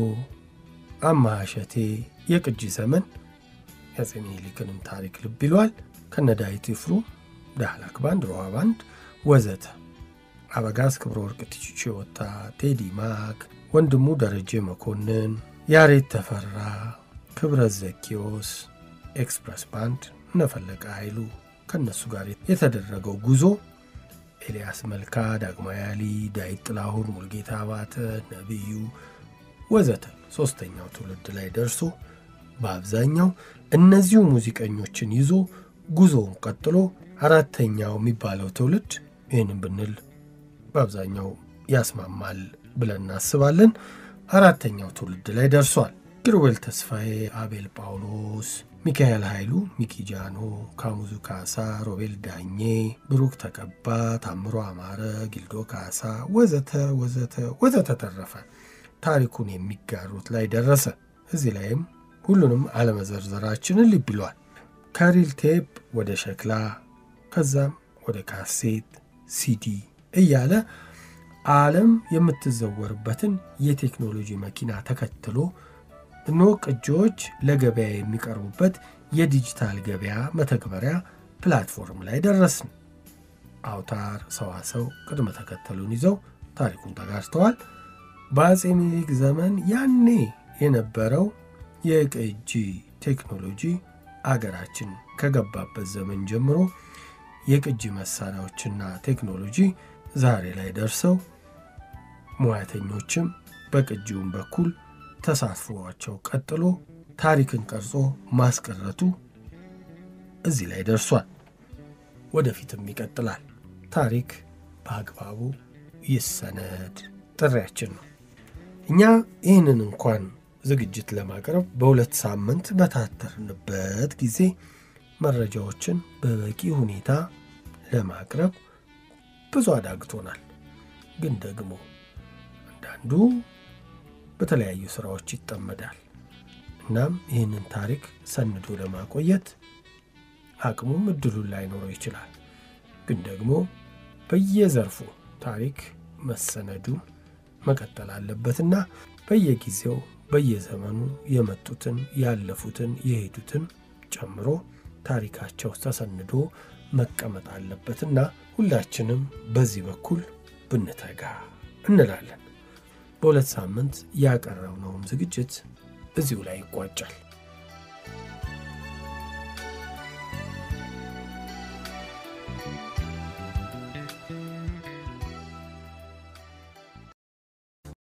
Speaker 1: አማሃ እሸቴ የቅጂ ዘመን የአፄ ምኒልክንም ታሪክ ልብ ይሏል። ከነዳዊት ይፍሩ ዳህላክ ባንድ ሮሃ ባንድ ወዘተ አበጋዝ ክብረ ወርቅ ቲቺ ወታ ቴዲ ማክ ወንድሙ ደረጀ መኮንን ያሬድ ተፈራ ክብረት ዘኪዮስ ኤክስፕረስ ባንድ ነፈለቀ ኃይሉ ከነሱ ጋር የተደረገው ጉዞ ኤልያስ መልካ ዳግማዊ አሊ ዳዊት ጥላሁን ሙልጌታ አባተ ነብዩ ወዘተ ሶስተኛው ትውልድ ላይ ደርሶ በአብዛኛው እነዚሁ ሙዚቀኞችን ይዞ ጉዞውን ቀጥሎ አራተኛው የሚባለው ትውልድ ይህንን ብንል በአብዛኛው ያስማማል ብለን እናስባለን። አራተኛው ትውልድ ላይ ደርሷል። ኪሩቤል ተስፋዬ አቤል ጳውሎስ ሚካኤል ኃይሉ ሚኪጃኖ ካሙዙ ካሳ ሮቤል ዳኜ ብሩክ ተቀባ ታምሮ አማረ ጊልዶ ካሳ ወዘተ ወዘተ ወዘተ ተረፈ ታሪኩን የሚጋሩት ላይ ደረሰ። እዚህ ላይም ሁሉንም አለመዘርዘራችንን ልብ ይሏል። ከሪል ቴፕ ወደ ሸክላ ከዛም ወደ ካሴት ሲዲ እያለ ዓለም የምትዘወርበትን የቴክኖሎጂ መኪና ተከትሎ እኖ ቅጂዎች ለገበያ የሚቀርቡበት የዲጂታል ገበያ መተግበሪያ ፕላትፎርም ላይ ደረስን። አውታር ሰዋሰው ቅድመ ተከተሉን ይዘው ታሪኩን ተጋርተዋል። በአፄ ምኒልክ ዘመን ያኔ የነበረው የቅጂ ቴክኖሎጂ አገራችን ከገባበት ዘመን ጀምሮ የቅጂ መሳሪያዎችና ቴክኖሎጂ ዛሬ ላይ ደርሰው ሙያተኞችም በቅጂውም በኩል ተሳትፎአቸው ቀጥሎ ታሪክን ቀርጾ ማስቀረቱ እዚህ ላይ ደርሷል። ወደፊትም ይቀጥላል። ታሪክ በአግባቡ ይሰነድ ጥሪያችን ነው። እኛ ይህንን እንኳን ዝግጅት ለማቅረብ በሁለት ሳምንት በታተርንበት ጊዜ መረጃዎችን በበቂ ሁኔታ ለማቅረብ ብዙ አዳግቶናል። ግን ደግሞ አንዳንዱ በተለያዩ ስራዎች ይጠመዳል። እናም ይህንን ታሪክ ሰንዶ ለማቆየት አቅሙም እድሉን ላይኖረው ይችላል። ግን ደግሞ በየዘርፉ ታሪክ መሰነዱ መቀጠል አለበትና በየጊዜው በየዘመኑ የመጡትን ያለፉትን የሄዱትን ጨምሮ ታሪካቸው ተሰንዶ መቀመጥ አለበትና ሁላችንም በዚህ በኩል ብንተጋ እንላለን። በሁለት ሳምንት ያቀረብነውም ዝግጅት እዚሁ ላይ ይቋጫል።